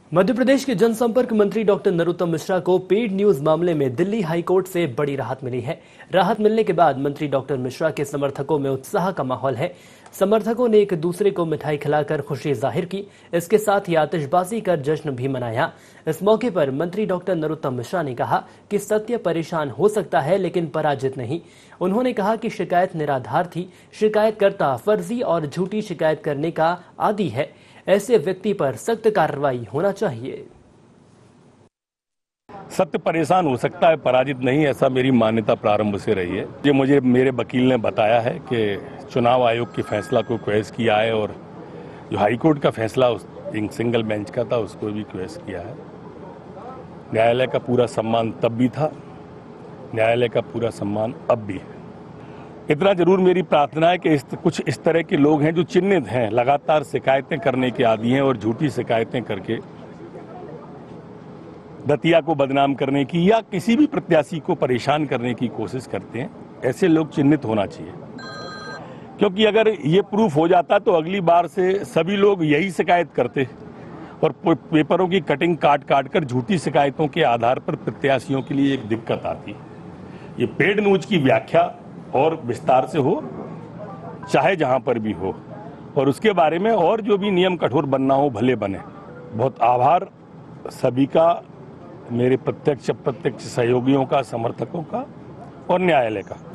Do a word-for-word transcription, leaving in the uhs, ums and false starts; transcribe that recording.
मध्य प्रदेश के जनसंपर्क मंत्री डॉक्टर नरोत्तम मिश्रा को पेड न्यूज मामले में दिल्ली हाईकोर्ट से बड़ी राहत मिली है। राहत मिलने के बाद मंत्री डॉक्टर मिश्रा के समर्थकों में उत्साह का माहौल है। समर्थकों ने एक दूसरे को मिठाई खिलाकर खुशी जाहिर की। इसके साथ ही आतिशबाजी कर जश्न भी मनाया। इस मौके पर मंत्री डॉक्टर नरोत्तम मिश्रा ने कहा कि सत्य परेशान हो सकता है लेकिन पराजित नहीं। उन्होंने कहा कि शिकायत निराधार थी। शिकायतकर्ता फर्जी और झूठी शिकायत करने का आदी है। ऐसे व्यक्ति पर सख्त कार्रवाई होना चाहिए। सत्य परेशान हो सकता है, पराजित नहीं, ऐसा मेरी मान्यता प्रारंभ से रही है। ये मुझे मेरे वकील ने बताया है कि चुनाव आयोग के फैसला को क्वेश किया है और जो हाईकोर्ट का फैसला उस एक सिंगल बेंच का था उसको भी क्वेश किया है। न्यायालय का पूरा सम्मान तब भी था, न्यायालय का पूरा सम्मान अब भी है। इतना जरूर मेरी प्रार्थना है कि इस, कुछ इस तरह के लोग हैं जो चिन्हित हैं, लगातार शिकायतें करने के आदी हैं और झूठी शिकायतें करके दतिया को बदनाम करने की या किसी भी प्रत्याशी को परेशान करने की कोशिश करते हैं। ऐसे लोग चिन्हित होना चाहिए, क्योंकि अगर ये प्रूफ हो जाता तो अगली बार से सभी लोग यही शिकायत करते और पेपरों की कटिंग काट काट कर झूठी शिकायतों के आधार पर प्रत्याशियों के लिए एक दिक्कत आती। ये पेड न्यूज की व्याख्या और विस्तार से हो, चाहे जहां पर भी हो, और उसके बारे में और जो भी नियम कठोर बनना हो भले बने। बहुत आभार सभी का, मेरे प्रत्यक्ष अप्रत्यक्ष सहयोगियों का, समर्थकों का और न्यायालय का।